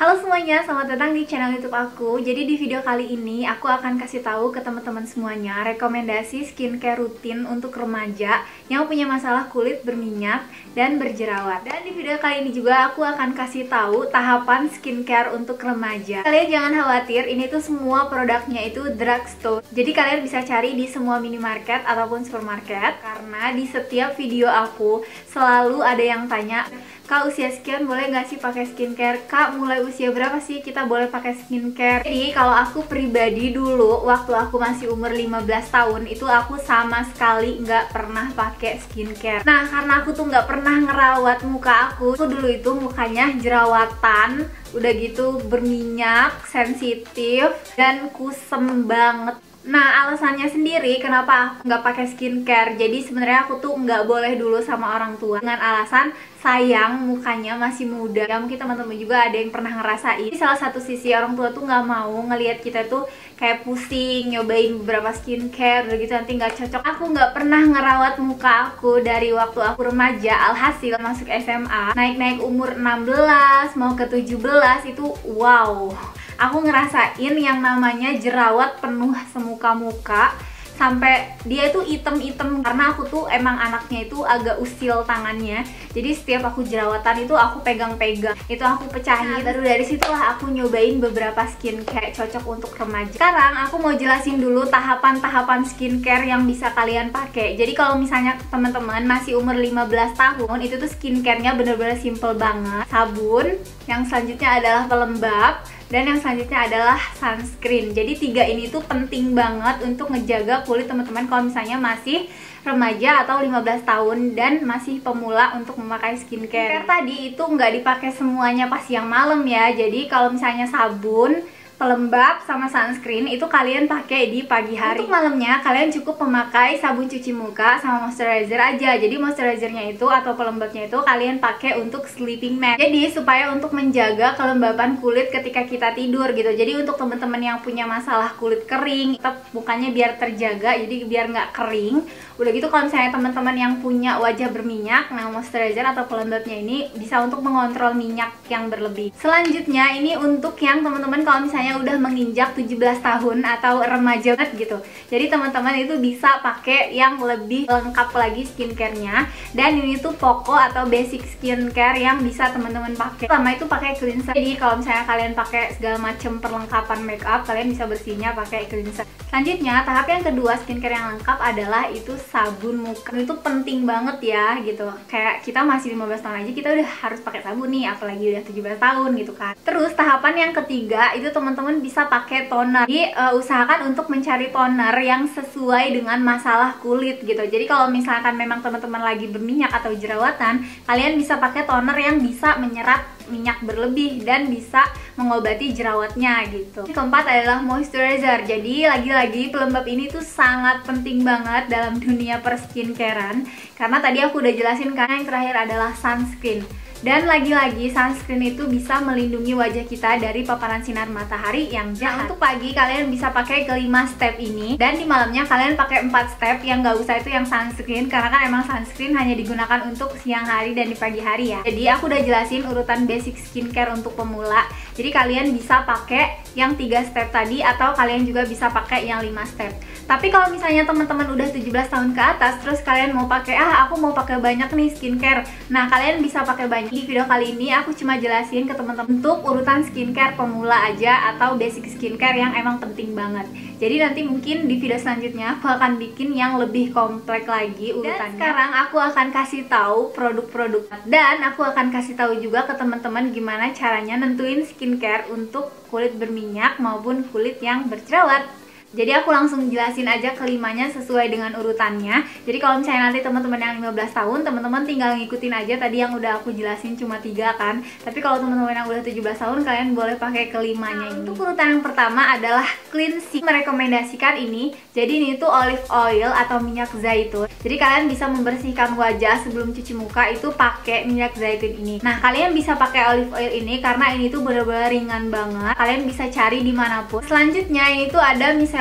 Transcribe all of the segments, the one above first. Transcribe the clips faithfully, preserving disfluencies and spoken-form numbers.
Halo semuanya, selamat datang di channel YouTube aku. Jadi di video kali ini aku akan kasih tahu ke teman-teman semuanya rekomendasi skincare rutin untuk remaja yang punya masalah kulit berminyak dan berjerawat. Dan di video kali ini juga aku akan kasih tahu tahapan skincare untuk remaja. Kalian jangan khawatir, ini tuh semua produknya itu drugstore. Jadi kalian bisa cari di semua minimarket ataupun supermarket. Karena di setiap video aku selalu ada yang tanya, Kak, usia sekian boleh nggak sih pakai skincare? Kak, mulai usia berapa sih kita boleh pakai skincare? Jadi kalau aku pribadi dulu, waktu aku masih umur lima belas tahun, itu aku sama sekali nggak pernah pakai skincare. Nah, karena aku tuh nggak pernah ngerawat muka aku, aku dulu itu mukanya jerawatan, udah gitu berminyak, sensitif, dan kusem banget. Nah, alasannya sendiri kenapa aku nggak pakai skincare. Jadi sebenarnya aku tuh nggak boleh dulu sama orang tua dengan alasan sayang mukanya masih muda. Ya mungkin teman-teman juga ada yang pernah ngerasain. Di salah satu sisi orang tua tuh nggak mau ngelihat kita tuh kayak pusing nyobain beberapa skincare, udah gitu nanti nggak cocok. Aku nggak pernah ngerawat muka aku dari waktu aku remaja. Alhasil masuk S M A, naik-naik umur enam belas mau ke tujuh belas itu wow. Aku ngerasain yang namanya jerawat penuh semuka muka, sampai dia itu item-item karena aku tuh emang anaknya itu agak usil tangannya. Jadi setiap aku jerawatan itu aku pegang-pegang, itu aku pecahin. Baru dari situlah aku nyobain beberapa skincare cocok untuk remaja. Sekarang aku mau jelasin dulu tahapan-tahapan skincare yang bisa kalian pakai. Jadi kalau misalnya teman-teman masih umur lima belas tahun, itu tuh skincare-nya bener-bener simple banget. Sabun, yang selanjutnya adalah pelembab, dan yang selanjutnya adalah sunscreen. Jadi tiga ini tuh penting banget untuk ngejaga kulit teman-teman kalau misalnya masih remaja atau lima belas tahun dan masih pemula untuk memakai skincare. Skincare tadi itu nggak dipakai semuanya pas siang malam ya. Jadi kalau misalnya sabun, pelembab, sama sunscreen itu kalian pakai di pagi hari. Untuk malamnya kalian cukup memakai sabun cuci muka sama moisturizer aja. Jadi moisturizernya itu atau pelembabnya itu kalian pakai untuk sleeping mask. Jadi supaya untuk menjaga kelembaban kulit ketika kita tidur gitu. Jadi untuk teman-teman yang punya masalah kulit kering, tetap mukanya biar terjaga, jadi biar nggak kering. Udah gitu kalau misalnya teman-teman yang punya wajah berminyak, nah moisturizer atau pelembabnya ini bisa untuk mengontrol minyak yang berlebih. Selanjutnya ini untuk yang teman-teman kalau misalnya udah menginjak tujuh belas tahun atau remaja banget gitu. Jadi teman-teman itu bisa pakai yang lebih lengkap lagi skincare-nya. Dan ini tuh pokok atau basic skincare yang bisa teman-teman pakai. Pertama itu pakai cleanser. Jadi kalau misalnya kalian pakai segala macam perlengkapan makeup, kalian bisa bersihnya pakai cleanser. Selanjutnya tahap yang kedua skincare yang lengkap adalah itu sabun muka. Itu penting banget ya gitu. Kayak kita masih lima belas tahun aja kita udah harus pakai sabun nih, apalagi udah tujuh belas tahun gitu kan. Terus tahapan yang ketiga itu teman-teman bisa pakai toner. Jadi uh, usahakan untuk mencari toner yang sesuai dengan masalah kulit gitu. Jadi kalau misalkan memang teman-teman lagi berminyak atau jerawatan, kalian bisa pakai toner yang bisa menyerap minyak berlebih dan bisa mengobati jerawatnya gitu. Yang keempat adalah moisturizer. Jadi lagi-lagi pelembab ini tuh sangat penting banget dalam dunia perskincarean, karena tadi aku udah jelasin kan yang terakhir adalah sunscreen. Dan lagi-lagi sunscreen itu bisa melindungi wajah kita dari paparan sinar matahari yang jahat. Nah, untuk pagi kalian bisa pakai kelima step ini, dan di malamnya kalian pakai empat step yang gak usah itu yang sunscreen, karena kan emang sunscreen hanya digunakan untuk siang hari dan di pagi hari ya. Jadi aku udah jelasin urutan basic skincare untuk pemula. Jadi kalian bisa pakai yang tiga step tadi atau kalian juga bisa pakai yang lima step. Tapi kalau misalnya teman-teman udah tujuh belas tahun ke atas terus kalian mau pakai ah aku mau pakai banyak nih skincare. Nah, kalian bisa pakai banyak. Di video kali ini aku cuma jelasin ke teman-teman untuk urutan skincare pemula aja atau basic skincare yang emang penting banget. Jadi nanti mungkin di video selanjutnya aku akan bikin yang lebih kompleks lagi urutannya. Dan sekarang aku akan kasih tahu produk-produk dan aku akan kasih tahu juga ke teman-teman gimana caranya nentuin skincare untuk kulit berminyak maupun kulit yang berjerawat. Jadi aku langsung jelasin aja kelimanya sesuai dengan urutannya. Jadi kalau misalnya nanti teman-teman yang lima belas tahun, teman-teman tinggal ngikutin aja tadi yang udah aku jelasin cuma tiga kan. Tapi kalau teman-teman yang udah tujuh belas tahun, kalian boleh pakai kelimanya ini. Untuk urutan yang pertama adalah cleansing. Merekomendasikan ini. Jadi ini tuh olive oil atau minyak zaitun. Jadi kalian bisa membersihkan wajah sebelum cuci muka itu pakai minyak zaitun ini. Nah, kalian bisa pakai olive oil ini karena ini tuh bener-bener ringan banget. Kalian bisa cari dimanapun. Selanjutnya ini tuh ada micellar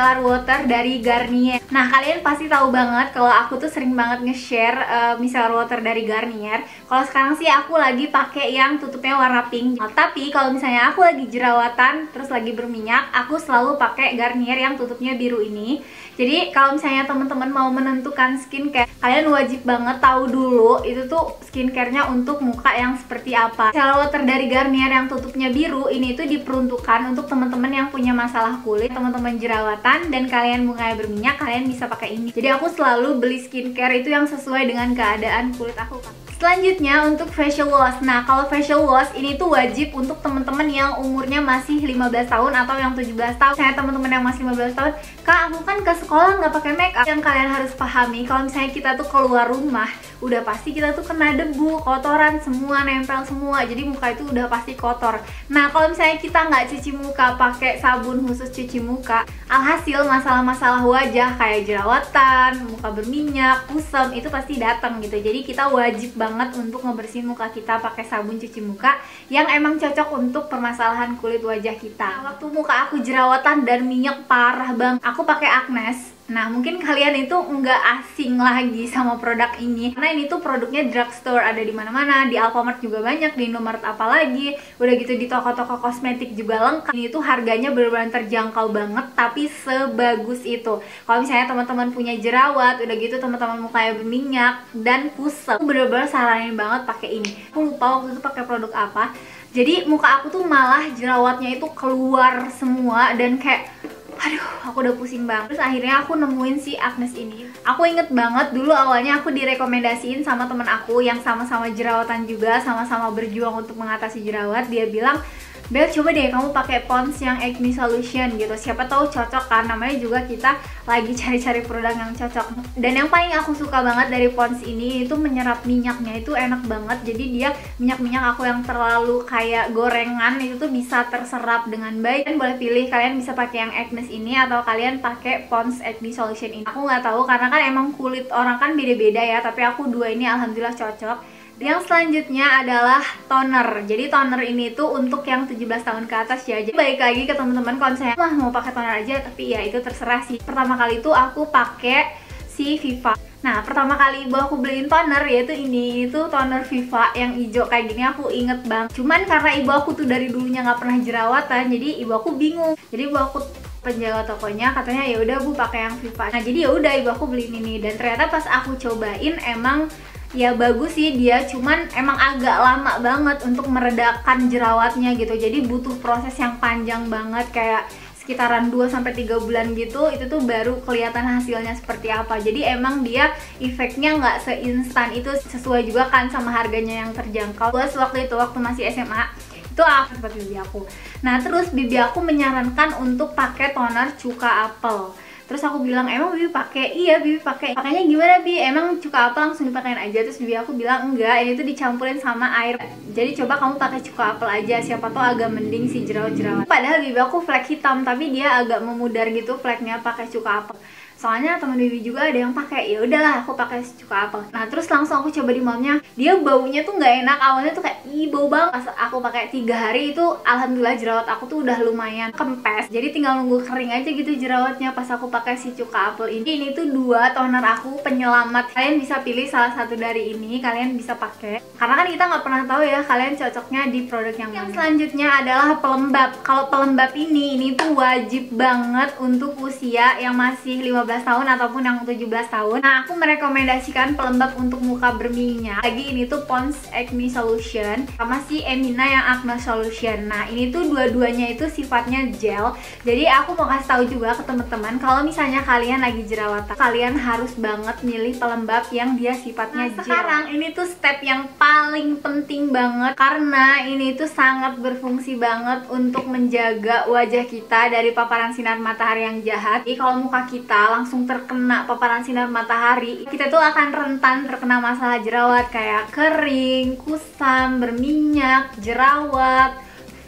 micellar water dari Garnier. Nah, kalian pasti tahu banget kalau aku tuh sering banget nge-share uh, micellar water dari Garnier. Kalau sekarang sih aku lagi pakai yang tutupnya warna pink. Nah, tapi kalau misalnya aku lagi jerawatan terus lagi berminyak, aku selalu pakai Garnier yang tutupnya biru ini. Jadi kalau misalnya teman-teman mau menentukan skincare, kalian wajib banget tahu dulu itu tuh skincare-nya untuk muka yang seperti apa. Micellar water dari Garnier yang tutupnya biru ini tuh diperuntukkan untuk teman-teman yang punya masalah kulit, teman-teman jerawatan, dan kalian mukanya berminyak, kalian bisa pakai ini. Jadi aku selalu beli skincare itu yang sesuai dengan keadaan kulit aku. Selanjutnya untuk facial wash. Nah, kalau facial wash ini tuh wajib untuk teman-teman yang umurnya masih lima belas tahun atau yang tujuh belas tahun. Saya teman-teman yang masih lima belas tahun, "Kak, aku kan ke sekolah nggak pakai make up." Yang kalian harus pahami, kalau misalnya kita tuh keluar rumah, udah pasti kita tuh kena debu, kotoran semua, nempel semua. Jadi muka itu udah pasti kotor. Nah, kalau misalnya kita nggak cuci muka pakai sabun khusus cuci muka, alhasil masalah-masalah wajah kayak jerawatan, muka berminyak, kusam itu pasti datang gitu. Jadi kita wajib banget banget untuk ngebersihin muka kita pakai sabun cuci muka yang emang cocok untuk permasalahan kulit wajah kita. Nah, waktu muka aku jerawatan dan minyak parah banget, aku pakai Agnes. Nah, mungkin kalian itu nggak asing lagi sama produk ini karena ini tuh produknya drugstore, ada di mana-mana, di Alfamart juga banyak, di Indomaret apalagi, udah gitu di toko-toko kosmetik juga lengkap. Ini tuh harganya benar-benar terjangkau banget, tapi sebagus itu. Kalau misalnya teman-teman punya jerawat, udah gitu teman-teman mukanya berminyak dan kusam, aku bener-bener saranin banget pakai ini. Aku lupa waktu itu pakai produk apa. Jadi muka aku tuh malah jerawatnya itu keluar semua dan kayak aduh, aku udah pusing banget. Terus akhirnya aku nemuin si Agnes ini. Aku inget banget dulu awalnya aku direkomendasiin sama temen aku yang sama-sama jerawatan juga, sama-sama berjuang untuk mengatasi jerawat. Dia bilang, "Bel, coba deh kamu pakai Pond's yang Acne Solution gitu. Siapa tahu cocok kan, namanya juga kita lagi cari-cari produk yang cocok." Dan yang paling aku suka banget dari Pond's ini itu menyerap minyaknya itu enak banget. Jadi dia minyak-minyak aku yang terlalu kayak gorengan itu tuh bisa terserap dengan baik. Kalian boleh pilih, kalian bisa pakai yang Agnes ini atau kalian pakai Pond's Acne Solution ini. Aku nggak tahu karena kan emang kulit orang kan beda-beda ya, tapi aku dua ini alhamdulillah cocok. Yang selanjutnya adalah toner. Jadi toner ini tuh untuk yang tujuh belas tahun ke atas ya. Jadi balik lagi ke teman-teman, kalau misalnya wah mau pakai toner aja, tapi ya itu terserah sih. Pertama kali itu aku pakai si Viva. Nah, pertama kali ibu aku beliin toner yaitu ini, itu toner Viva yang hijau kayak gini, aku inget banget. Cuman karena ibu aku tuh dari dulunya nggak pernah jerawatan, jadi ibu aku bingung. Jadi ibu aku penjaga tokonya katanya ya udah Bu pakai yang Viva. Nah, jadi ya udah ibu aku beliin ini dan ternyata pas aku cobain emang ya bagus sih dia, cuman emang agak lama banget untuk meredakan jerawatnya gitu. Jadi butuh proses yang panjang banget, kayak sekitaran dua sampai tiga bulan gitu, itu tuh baru kelihatan hasilnya seperti apa. Jadi emang dia efeknya nggak seinstan itu, sesuai juga kan sama harganya yang terjangkau. Terus waktu itu waktu masih S M A itu aku buat bibi aku. Nah, terus bibi aku menyarankan untuk pakai toner cuka apel. Terus aku bilang, "Emang bibi pakai?" "Iya, bibi pakai." "Pakainya gimana, Bi? Emang cuka apel langsung dipakein aja?" Terus bibi aku bilang, "Enggak, ini tuh dicampurin sama air. Jadi coba kamu pakai cuka apel aja, siapa tuh agak mending si jerawat-jerawat." Padahal bibi aku flek hitam, tapi dia agak memudar gitu fleknya pakai cuka apel. Soalnya temen bibi juga ada yang pakai, ya udahlah aku pakai cuka apel. Nah, terus langsung aku coba di malnya, dia baunya tuh nggak enak. Awalnya tuh kayak ih bau banget. Pas aku pakai tiga hari itu alhamdulillah jerawat aku tuh udah lumayan kempes. Jadi tinggal nunggu kering aja gitu jerawatnya pas aku pakai si cuka apel ini. Ini tuh dua toner aku penyelamat. Kalian bisa pilih salah satu dari ini, kalian bisa pakai. Karena kan kita nggak pernah tahu ya kalian cocoknya di produk yang mana. Yang selanjutnya adalah pelembab. Kalau pelembab ini, ini tuh wajib banget untuk usia yang masih lima belas tahun ataupun yang tujuh belas tahun. Nah, aku merekomendasikan pelembab untuk muka berminyak. Lagi ini tuh Pond's Acne Solution sama si Emina yang Acne Solution. Nah, ini tuh dua-duanya itu sifatnya gel. Jadi aku mau kasih tahu juga ke teman-teman, kalau misalnya kalian lagi jerawatan, kalian harus banget milih pelembab yang dia sifatnya nah, gel. Sekarang ini tuh step yang paling penting banget karena ini tuh sangat berfungsi banget untuk menjaga wajah kita dari paparan sinar matahari yang jahat. Jadi kalau muka kita langsung terkena paparan sinar matahari, kita tuh akan rentan terkena masalah jerawat kayak kering, kusam, berminyak, jerawat,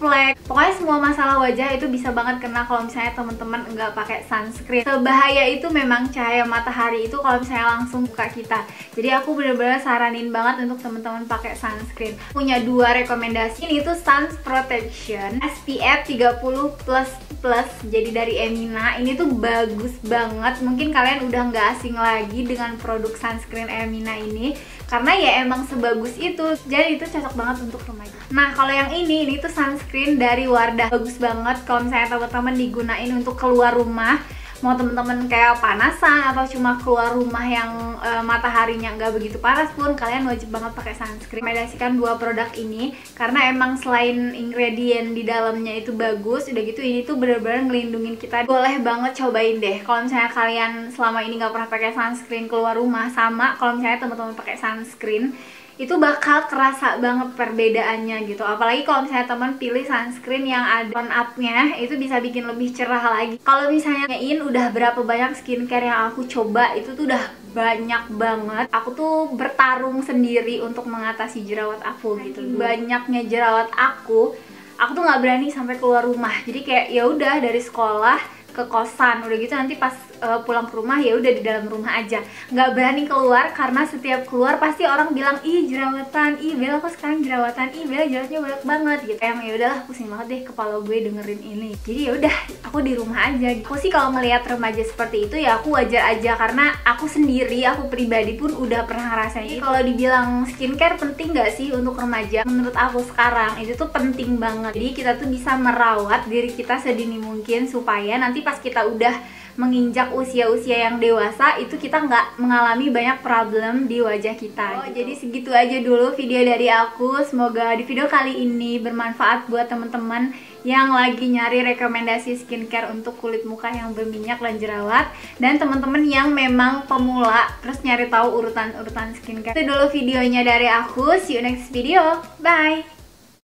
flek. Pokoknya semua masalah wajah itu bisa banget kena kalau misalnya teman-teman nggak pakai sunscreen. Sebahaya itu memang cahaya matahari itu kalau misalnya langsung buka kita. Jadi aku bener-bener saranin banget untuk teman-teman pakai sunscreen. Punya dua rekomendasi. Ini tuh Sun Protection S P F tiga puluh plus plus, jadi dari Emina. Ini tuh bagus banget. Mungkin kalian udah nggak asing lagi dengan produk sunscreen Emina ini karena ya emang sebagus itu. Jadi itu cocok banget untuk remaja. Nah kalau yang ini, ini tuh sunscreen dari Wardah. Bagus banget kalau misalnya teman-teman digunain untuk keluar rumah. Mau temen-temen kayak panasan atau cuma keluar rumah yang e, mataharinya nggak begitu panas pun, kalian wajib banget pakai sunscreen. Rekomendasikan dua produk ini karena emang selain ingredient di dalamnya itu bagus, udah gitu ini tuh bener-bener ngelindungin kita. Boleh banget cobain deh kalau misalnya kalian selama ini nggak pernah pakai sunscreen keluar rumah, sama kalau misalnya teman-teman pakai sunscreen itu bakal kerasa banget perbedaannya gitu. Apalagi kalau misalnya teman pilih sunscreen yang ada tone up-nya, itu bisa bikin lebih cerah lagi. Kalau misalnya ngein udah berapa banyak skincare yang aku coba, itu tuh udah banyak banget. Aku tuh bertarung sendiri untuk mengatasi jerawat aku gitu. Banyaknya jerawat aku, aku tuh nggak berani sampai keluar rumah. Jadi kayak ya udah dari sekolah ke kosan, udah gitu nanti pas uh, pulang ke rumah ya udah di dalam rumah aja, nggak berani keluar karena setiap keluar pasti orang bilang ih jerawatan, ih Bella kok sekarang jerawatan, ih Bella jerawatnya banyak banget gitu. Emang ya udahlah pusing banget deh kepala gue dengerin ini, jadi ya udah aku di rumah aja. Aku sih kalau melihat remaja seperti itu ya aku wajar aja karena aku sendiri, aku pribadi pun udah pernah ngerasain itu. Kalau dibilang skincare penting nggak sih untuk remaja? Menurut aku sekarang itu tuh penting banget. Jadi kita tuh bisa merawat diri kita sedini mungkin supaya nanti pas kita udah menginjak usia-usia yang dewasa itu kita nggak mengalami banyak problem di wajah kita. Oh, gitu. Jadi segitu aja dulu video dari aku. Semoga di video kali ini bermanfaat buat teman-teman yang lagi nyari rekomendasi skincare untuk kulit muka yang berminyak dan jerawat, dan teman-teman yang memang pemula terus nyari tahu urutan-urutan skincare. Itu dulu videonya dari aku. See you next video. Bye.